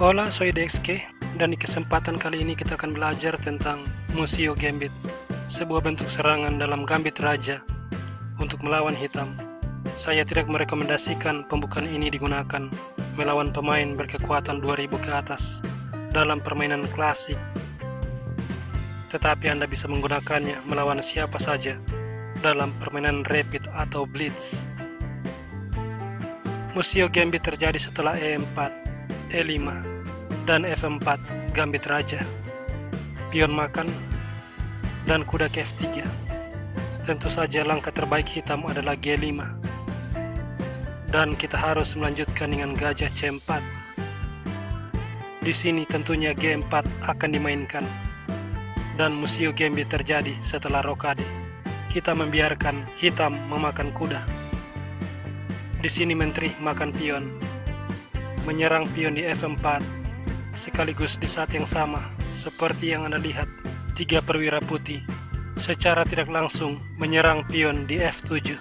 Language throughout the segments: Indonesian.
Hola, soy Dexke, dan di kesempatan kali ini kita akan belajar tentang Museo Gambit, sebuah bentuk serangan dalam Gambit Raja untuk melawan hitam. Saya tidak merekomendasikan pembukaan ini digunakan melawan pemain berkekuatan 2000 ke atas dalam permainan klasik, tetapi Anda bisa menggunakannya melawan siapa saja dalam permainan rapid atau blitz. Museo Gambit terjadi setelah E4, E5, dan F4 Gambit Raja, pion makan, dan kuda ke F3. Tentu saja langkah terbaik hitam adalah G5, dan kita harus melanjutkan dengan gajah C4. Di sini tentunya G4 akan dimainkan, dan Museo Gambit terjadi setelah rokade. Kita membiarkan hitam memakan kuda. Di sini menteri makan pion, menyerang pion di F4, sekaligus di saat yang sama seperti yang Anda lihat, 3 perwira putih secara tidak langsung menyerang pion di F7.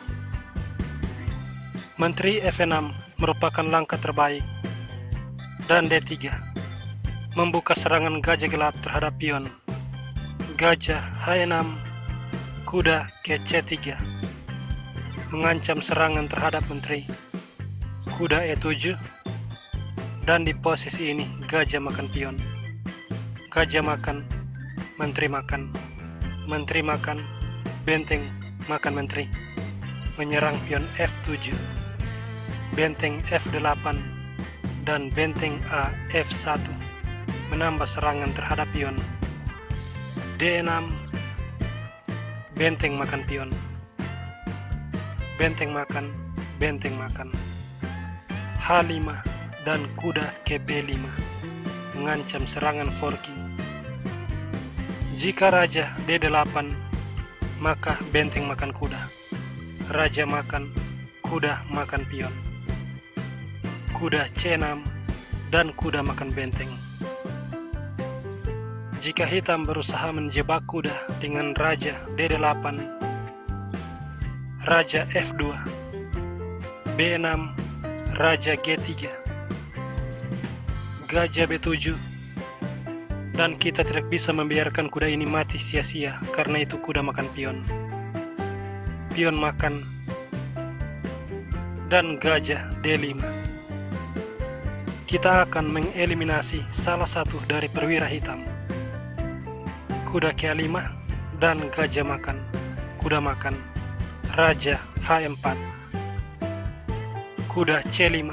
Menteri F6 merupakan langkah terbaik, dan D3 membuka serangan gajah gelap terhadap pion. Gajah H6, kuda ke C3 mengancam serangan terhadap menteri. Kuda E7, dan di posisi ini gajah makan pion. Gajah makan, menteri makan, menteri makan, benteng makan menteri, menyerang pion F7, benteng F8, dan benteng A F1 menambah serangan terhadap pion. D6, benteng makan pion, benteng makan, benteng makan. H5 dan kuda ke B5 mengancam serangan forking. Jika raja D8, maka benteng makan kuda. Raja makan, kuda makan pion. Kuda C6 dan kuda makan benteng. Jika hitam berusaha menjebak kuda dengan raja D8, raja F2, B6, raja G3, gajah B7, dan kita tidak bisa membiarkan kuda ini mati sia-sia karena itu kuda makan pion. Pion makan, dan gajah D5. Kita akan mengeliminasi salah satu dari perwira hitam. Kuda K5 dan gajah makan, kuda makan, raja H4, kuda C5,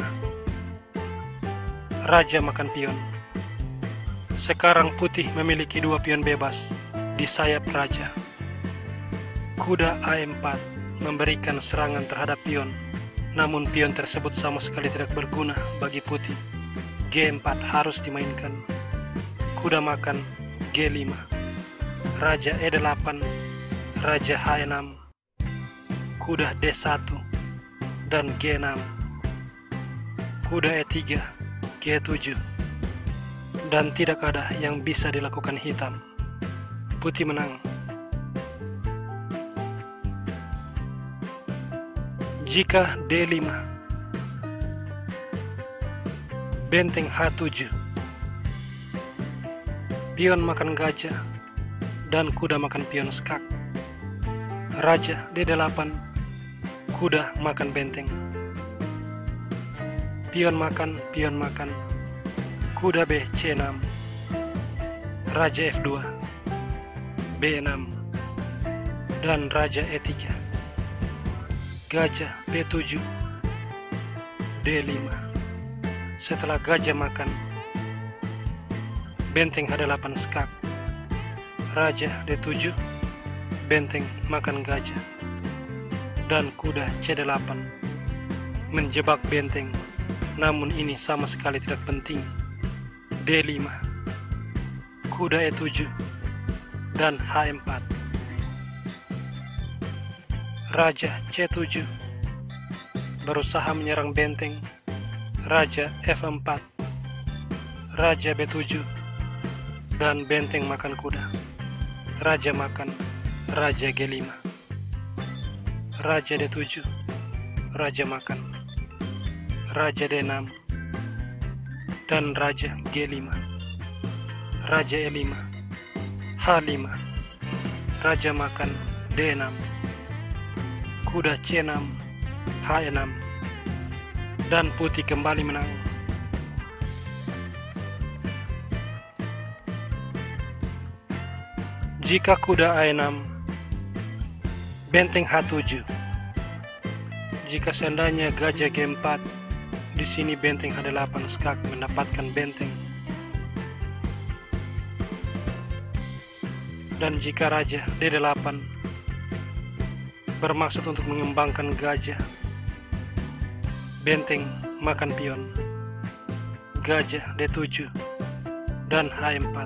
raja makan pion. Sekarang putih memiliki 2 pion bebas di sayap raja. Kuda A4 memberikan serangan terhadap pion, namun pion tersebut sama sekali tidak berguna bagi putih. G4 harus dimainkan. Kuda makan, G5, raja E8, raja H6, kuda D1, dan G6, kuda E3, G7, dan tidak ada yang bisa dilakukan hitam. Putih menang. Jika D5, benteng H7, pion makan gajah, dan kuda makan pion skak. Raja D8, kuda makan benteng. Pion makan, kuda B C6, raja F2, B6, dan raja E3. Gajah B7, D5. Setelah gajah makan, benteng H8 skak, raja D7, benteng makan gajah, dan kuda C8 menjebak benteng, namun ini sama sekali tidak penting. D5, kuda E7, dan H4. Raja C7 berusaha menyerang benteng. Raja F4, raja B7, dan benteng makan kuda. Raja makan, raja G5, raja D7, raja makan, raja D6, dan Raja G5, Raja E5, H5, Raja makan D6, kuda C6, H6, dan putih kembali menang. Jika kuda A6, benteng H7. Jika seandainya gajah G4, di sini benteng H8 skak mendapatkan benteng. Dan jika raja D8 bermaksud untuk mengembangkan gajah, benteng makan pion, gajah D7 dan H4.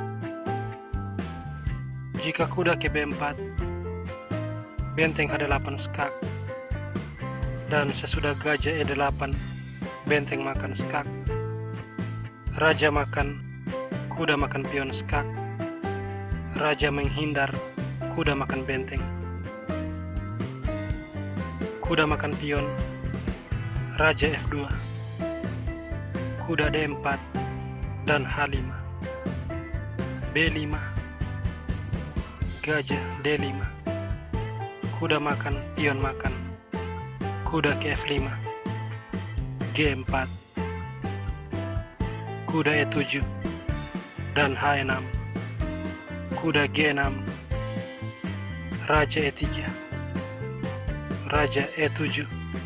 Jika kuda ke B4, benteng H8 skak, dan sesudah gajah E8, benteng makan skak, raja makan, kuda makan pion skak, raja menghindar, kuda makan benteng, kuda makan pion, raja F2, kuda D4 dan H5, B5, gajah D5, kuda makan, pion makan, kuda ke F5, G4, kuda E7 dan H6, kuda G6, raja E3, raja E7,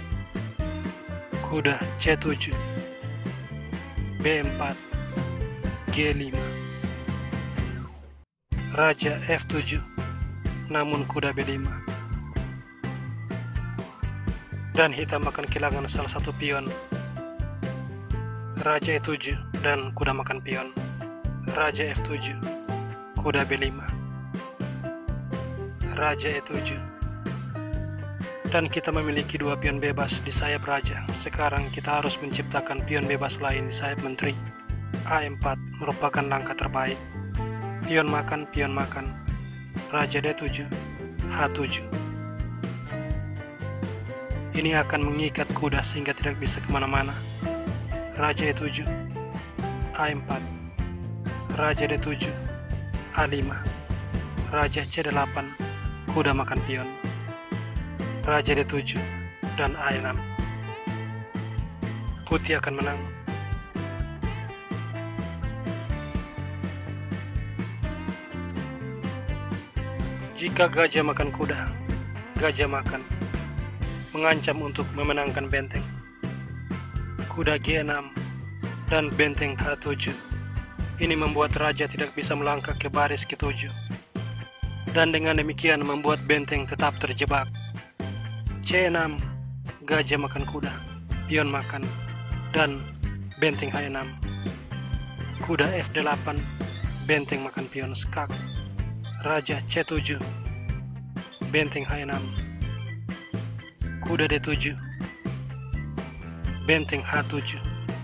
kuda C7, B4, G5, raja F7, namun kuda B5, dan hitam akan kehilangan salah satu pion, raja E7 dan kuda makan pion, raja F7, kuda B5, raja E7, dan kita memiliki dua pion bebas di sayap raja. Sekarang kita harus menciptakan pion bebas lain di sayap menteri. A4 merupakan langkah terbaik. Pion makan, raja D7, H7. Ini akan mengikat kuda sehingga tidak bisa kemana-mana. Raja E7, A4, raja D7, A5, raja C8, kuda makan pion, raja D7 dan A6. Putih akan menang. Jika gajah makan kuda, gajah makan, mengancam untuk memenangkan benteng, kuda G6 dan benteng H7. Ini membuat raja tidak bisa melangkah ke baris ke-7, dan dengan demikian membuat benteng tetap terjebak. C6, gajah makan kuda, pion makan, dan benteng H6, kuda F8, benteng makan pion skak, raja C7, benteng H6, kuda D7, benteng H7,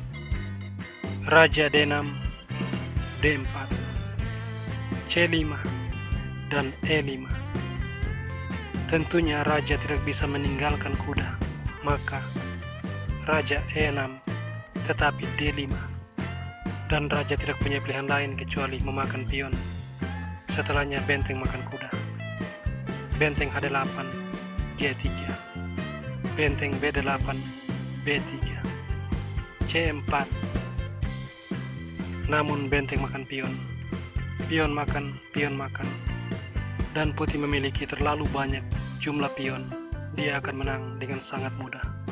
raja D6, D4, C5, dan E5. Tentunya raja tidak bisa meninggalkan kuda, maka raja E6, tetapi D5, dan raja tidak punya pilihan lain kecuali memakan pion. Setelahnya benteng makan kuda, benteng H8, G3, benteng B8, B3, C4, namun benteng makan pion, pion makan, dan putih memiliki terlalu banyak jumlah pion, dia akan menang dengan sangat mudah.